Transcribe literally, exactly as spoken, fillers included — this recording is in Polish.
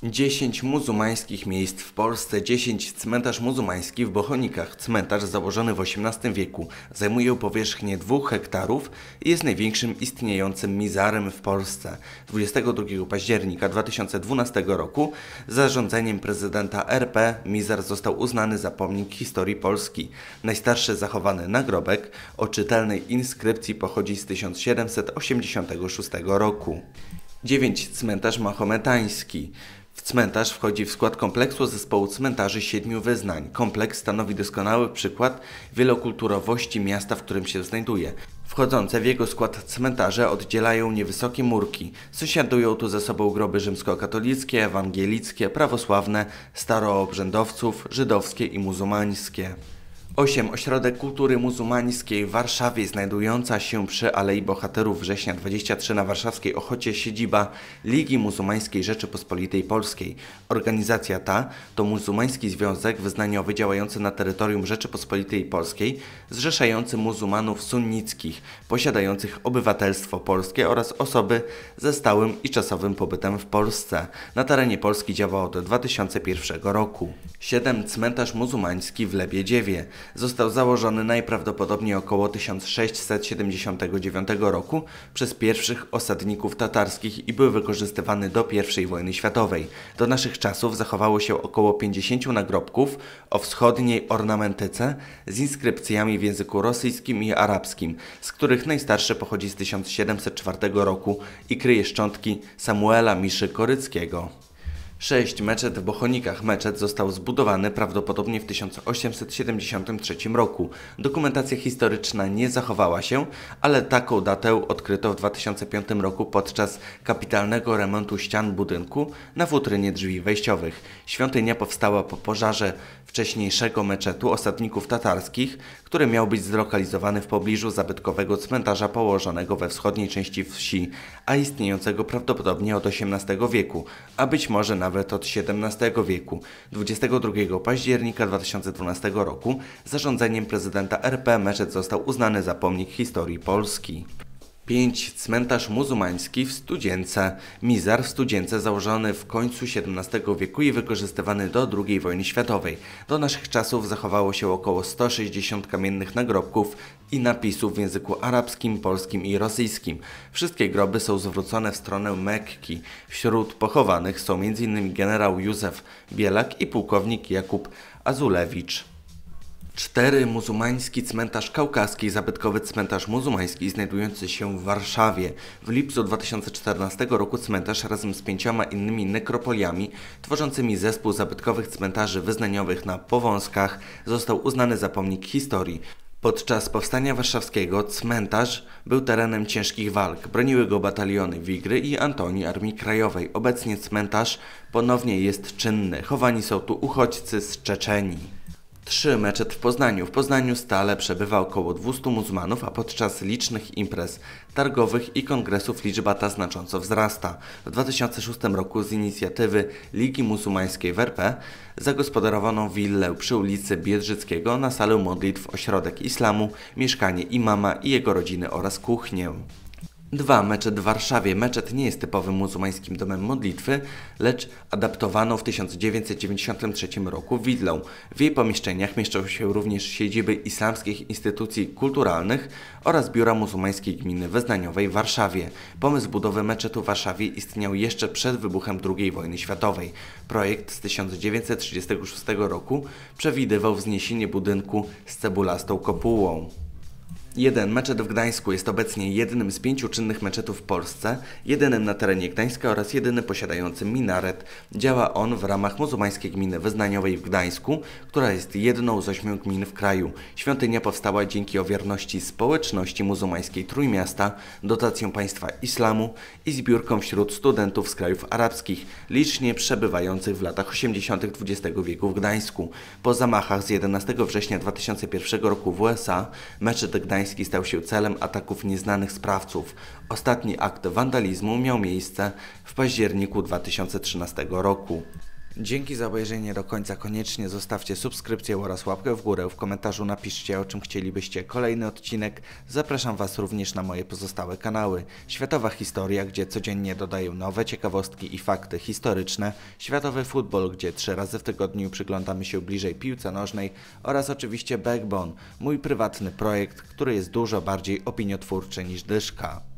dziesięć muzułmańskich miejsc w Polsce. dziesięć Cmentarz muzułmański w Bochonikach. Cmentarz założony w osiemnastym wieku zajmuje powierzchnię dwóch hektarów i jest największym istniejącym mizarem w Polsce. dwudziestego drugiego października dwa tysiące dwunastego roku zarządzeniem prezydenta R P mizar został uznany za pomnik historii Polski. Najstarszy zachowany nagrobek o czytelnej inskrypcji pochodzi z tysiąc siedemset osiemdziesiątego szóstego roku. dziewięć Cmentarz mahometański. W cmentarz wchodzi w skład kompleksu zespołu cmentarzy siedmiu wyznań. Kompleks stanowi doskonały przykład wielokulturowości miasta, w którym się znajduje. Wchodzące w jego skład cmentarze oddzielają niewysokie murki. Sąsiadują tu ze sobą groby rzymskokatolickie, ewangelickie, prawosławne, staroobrzędowców, żydowskie i muzułmańskie. osiem Ośrodek Kultury Muzułmańskiej w Warszawie, znajdująca się przy Alei Bohaterów Września dwadzieścia trzy na warszawskiej Ochocie, siedziba Ligi Muzułmańskiej Rzeczypospolitej Polskiej. Organizacja ta to muzułmański związek wyznaniowy działający na terytorium Rzeczypospolitej Polskiej, zrzeszający muzułmanów sunnickich, posiadających obywatelstwo polskie oraz osoby ze stałym i czasowym pobytem w Polsce. Na terenie Polski działa od dwa tysiące pierwszego roku. siedem Cmentarz muzułmański w Lebiedziewie. Został założony najprawdopodobniej około tysiąc sześćset siedemdziesiątego dziewiątego roku przez pierwszych osadników tatarskich i był wykorzystywany do pierwszej wojny światowej. Do naszych czasów zachowało się około pięćdziesięciu nagrobków o wschodniej ornamentyce z inskrypcjami w języku rosyjskim i arabskim, z których najstarszy pochodzi z tysiąc siedemset czwartego roku i kryje szczątki Samuela Miszy Koryckiego. sześć Meczet w Bochonikach. Meczet został zbudowany prawdopodobnie w tysiąc osiemset siedemdziesiątym trzecim roku. Dokumentacja historyczna nie zachowała się, ale taką datę odkryto w dwa tysiące piątym roku podczas kapitalnego remontu ścian budynku na futrynie drzwi wejściowych. Świątynia powstała po pożarze wcześniejszego meczetu osadników tatarskich, który miał być zlokalizowany w pobliżu zabytkowego cmentarza położonego we wschodniej części wsi, a istniejącego prawdopodobnie od osiemnastego wieku, a być może nawet od siedemnastego wieku. dwudziestego drugiego października dwa tysiące dwunastego roku zarządzeniem prezydenta R P meczet został uznany za pomnik historii Polski. pięć Cmentarz muzułmański w Studzience. Mizar w Studzience założony w końcu siedemnastego wieku i wykorzystywany do drugiej wojny światowej. Do naszych czasów zachowało się około sto sześćdziesiąt kamiennych nagrobków i napisów w języku arabskim, polskim i rosyjskim. Wszystkie groby są zwrócone w stronę Mekki. Wśród pochowanych są m in generał Józef Bielak i pułkownik Jakub Azulewicz. cztery Muzułmański Cmentarz Kaukaski. Zabytkowy cmentarz muzułmański znajdujący się w Warszawie. W lipcu dwa tysiące czternastego roku cmentarz razem z pięcioma innymi nekropoliami tworzącymi zespół zabytkowych cmentarzy wyznaniowych na Powązkach został uznany za pomnik historii. Podczas powstania warszawskiego cmentarz był terenem ciężkich walk. Broniły go bataliony Wigry i Antoni Armii Krajowej. Obecnie cmentarz ponownie jest czynny. Chowani są tu uchodźcy z Czeczenii. trzy Meczet w Poznaniu. W Poznaniu stale przebywa około dwustu muzułmanów, a podczas licznych imprez targowych i kongresów liczba ta znacząco wzrasta. W dwa tysiące szóstym roku z inicjatywy Ligi Muzułmańskiej w R P zagospodarowano willę przy ulicy Biedrzyckiego na salę modlitw, ośrodek islamu, mieszkanie imama i jego rodziny oraz kuchnię. dwa Meczet w Warszawie. Meczet nie jest typowym muzułmańskim domem modlitwy, lecz adaptowaną w tysiąc dziewięćset dziewięćdziesiątym trzecim roku willą. W jej pomieszczeniach mieszczą się również siedziby islamskich instytucji kulturalnych oraz biura muzułmańskiej gminy wyznaniowej w Warszawie. Pomysł budowy meczetu w Warszawie istniał jeszcze przed wybuchem drugiej wojny światowej. Projekt z tysiąc dziewięćset trzydziestego szóstego roku przewidywał wzniesienie budynku z cebulastą kopułą. jeden Meczet w Gdańsku jest obecnie jednym z pięciu czynnych meczetów w Polsce, jedynym na terenie Gdańska oraz jedyny posiadający minaret. Działa on w ramach muzułmańskiej gminy wyznaniowej w Gdańsku, która jest jedną z ośmiu gmin w kraju. Świątynia powstała dzięki ofiarności społeczności muzułmańskiej Trójmiasta, dotacjom państwa islamu i zbiórkom wśród studentów z krajów arabskich, licznie przebywających w latach osiemdziesiątych dwudziestego wieku w Gdańsku. Po zamachach z jedenastego września dwa tysiące pierwszego roku w U S A meczet Gdański stał się celem ataków nieznanych sprawców. Ostatni akt wandalizmu miał miejsce w październiku dwa tysiące trzynastego roku. Dzięki za obejrzenie do końca. Koniecznie zostawcie subskrypcję oraz łapkę w górę. W komentarzu napiszcie, o czym chcielibyście kolejny odcinek. Zapraszam Was również na moje pozostałe kanały. Światowa Historia, gdzie codziennie dodaję nowe ciekawostki i fakty historyczne. Światowy Futbol, gdzie trzy razy w tygodniu przyglądamy się bliżej piłce nożnej. Oraz oczywiście Backbone, mój prywatny projekt, który jest dużo bardziej opiniotwórczy niż Dyszka.